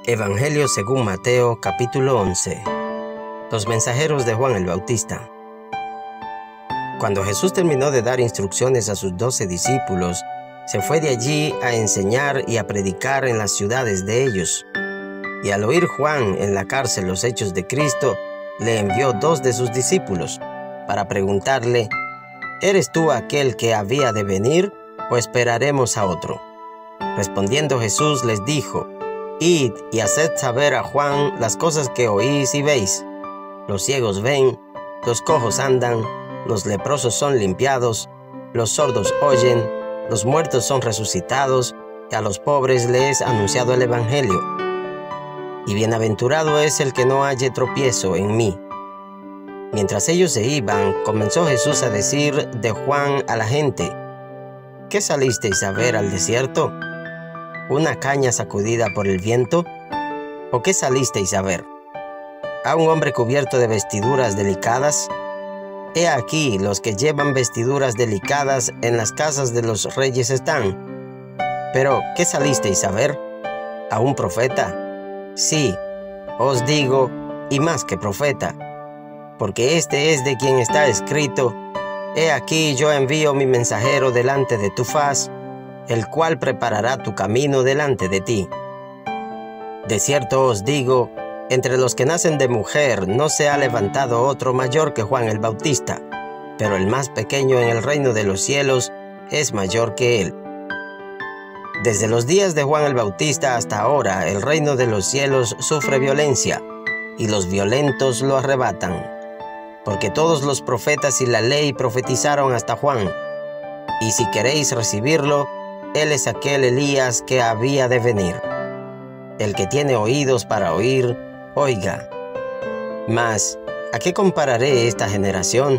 Evangelio según Mateo, capítulo 11. Los mensajeros de Juan el Bautista. Cuando Jesús terminó de dar instrucciones a sus 12 discípulos, se fue de allí a enseñar y a predicar en las ciudades de ellos. Y al oír Juan en la cárcel los hechos de Cristo, le envió 2 de sus discípulos para preguntarle: ¿eres tú aquel que había de venir, o esperaremos a otro? Respondiendo Jesús les dijo: Id y haced saber a Juan las cosas que oís y veis. Los ciegos ven, los cojos andan, los leprosos son limpiados, los sordos oyen, los muertos son resucitados, y a los pobres les es anunciado el Evangelio. Y bienaventurado es el que no halle tropiezo en mí. Mientras ellos se iban, comenzó Jesús a decir de Juan a la gente: ¿qué salisteis a ver al desierto? ¿Una caña sacudida por el viento? ¿O qué salisteis a ver? ¿A un hombre cubierto de vestiduras delicadas? He aquí, los que llevan vestiduras delicadas en las casas de los reyes están. Pero, ¿qué salisteis a ver? ¿A un profeta? Sí, os digo, y más que profeta, porque este es de quien está escrito: He aquí yo envío mi mensajero delante de tu faz, el cual preparará tu camino delante de ti. De cierto os digo, entre los que nacen de mujer no se ha levantado otro mayor que Juan el Bautista, pero el más pequeño en el reino de los cielos es mayor que él. Desde los días de Juan el Bautista hasta ahora, el reino de los cielos sufre violencia, y los violentos lo arrebatan. Porque todos los profetas y la ley profetizaron hasta Juan. Y si queréis recibirlo, él es aquel Elías que había de venir. El que tiene oídos para oír, oiga. Mas, ¿a qué compararé esta generación?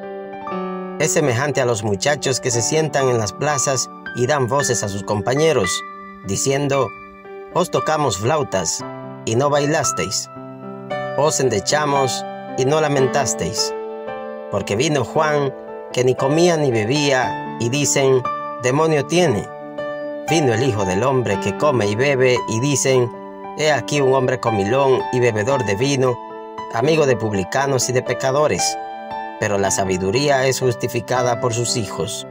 Es semejante a los muchachos que se sientan en las plazas y dan voces a sus compañeros, diciendo: os tocamos flautas, y no bailasteis. Os endechamos, y no lamentasteis. Porque vino Juan, que ni comía ni bebía, y dicen: demonio tiene. Vino el Hijo del Hombre, que come y bebe, y dicen: he aquí un hombre comilón y bebedor de vino, amigo de publicanos y de pecadores. Pero la sabiduría es justificada por sus hijos.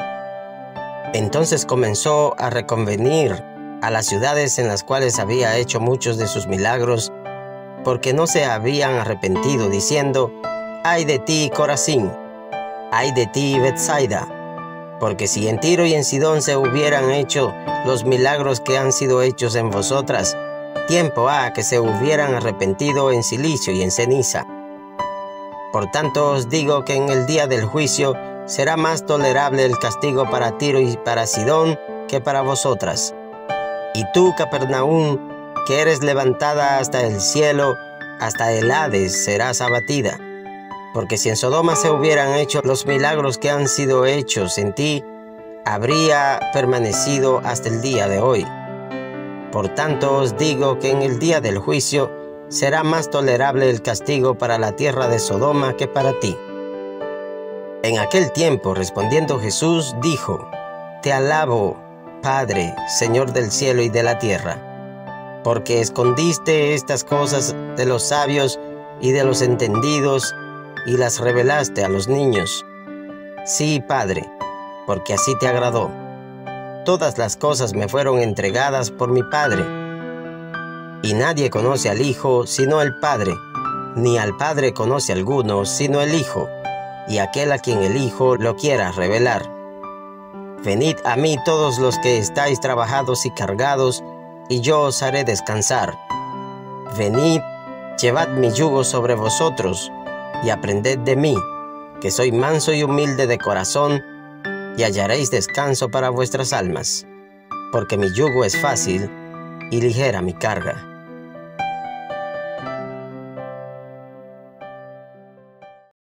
Entonces comenzó a reconvenir a las ciudades en las cuales había hecho muchos de sus milagros, porque no se habían arrepentido, diciendo: ¡ay de ti, Corazín! ¡ay de ti, Betsaida! Porque si en Tiro y en Sidón se hubieran hecho los milagros que han sido hechos en vosotras, tiempo ha que se hubieran arrepentido en cilicio y en ceniza. Por tanto os digo que en el día del juicio será más tolerable el castigo para Tiro y para Sidón que para vosotras. Y tú, Capernaum, que eres levantada hasta el cielo, hasta el Hades serás abatida. Porque si en Sodoma se hubieran hecho los milagros que han sido hechos en ti, habría permanecido hasta el día de hoy. Por tanto os digo que en el día del juicio será más tolerable el castigo para la tierra de Sodoma que para ti. En aquel tiempo, respondiendo Jesús, dijo: te alabo, Padre, Señor del cielo y de la tierra, porque escondiste estas cosas de los sabios y de los entendidos, y las revelaste a los niños. Sí, Padre, porque así te agradó. Todas las cosas me fueron entregadas por mi Padre. Y nadie conoce al Hijo sino el Padre, ni al Padre conoce alguno sino el Hijo, y aquel a quien el Hijo lo quiera revelar. Venid a mí todos los que estáis trabajados y cargados, y yo os haré descansar. Venid, llevad mi yugo sobre vosotros, y aprended de mí, que soy manso y humilde de corazón, y hallaréis descanso para vuestras almas, porque mi yugo es fácil y ligera mi carga.